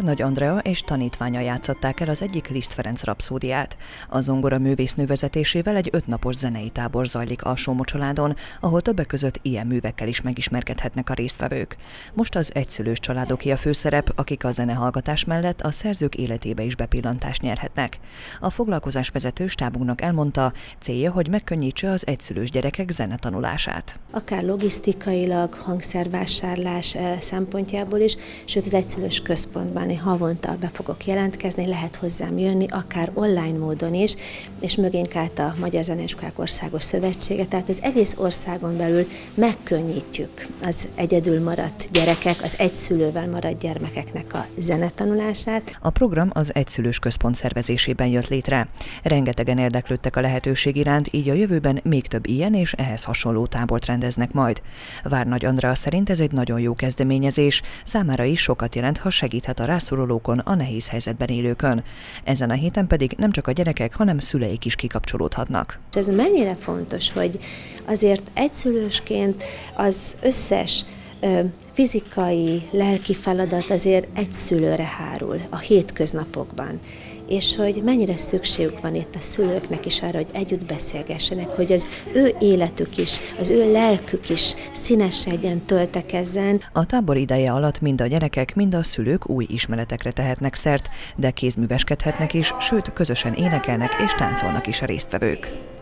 Várnagy Andrea és tanítványa játszották el az egyik Liszt Ferenc rapszódiát. A zongora művésznő vezetésével egy 5 napos zenei tábor zajlik Alsó-Mocsoládon, ahol többek között ilyen művekkel is megismerkedhetnek a résztvevők. Most az egyszülős családoké a főszerep, akik a zenehallgatás mellett a szerzők életébe is bepillantást nyerhetnek. A foglalkozásvezető stábunknak elmondta, célja, hogy megkönnyítse az egyszülős gyerekek zenetanulását. Akár logisztikailag, hangszervásárlás szempontjából is, sőt az egyszülős központban havonta be fogok jelentkezni, lehet hozzám jönni, akár online módon is, és mögénk állt a Magyar Zeneiskolák Országos Szövetsége, tehát az egész országon belül megkönnyítjük az egyedül maradt gyerekek, az egyszülővel maradt gyermekeknek a zenetanulását. A program az egyszülős központ szervezésében jött létre. Rengetegen érdeklődtek a lehetőség iránt, így a jövőben még több ilyen és ehhez hasonló tábort rendeznek majd. Várnagy Andrea szerint ez egy nagyon jó kezdeményezés, számára is sokat jelent, ha segíthet a rászorulókon, a nehéz helyzetben élőkön. Ezen a héten pedig nem csak a gyerekek, hanem szüleik is kikapcsolódhatnak. Ez mennyire fontos, hogy azért egyszülősként az összes fizikai, lelki feladat azért egy szülőre hárul a hétköznapokban. És hogy mennyire szükségük van itt a szülőknek is arra, hogy együtt beszélgessenek, hogy az ő életük is, az ő lelkük is színesedjen, töltekezzen. A tábor ideje alatt mind a gyerekek, mind a szülők új ismeretekre tehetnek szert, de kézműveskedhetnek is, sőt, közösen énekelnek és táncolnak is a résztvevők.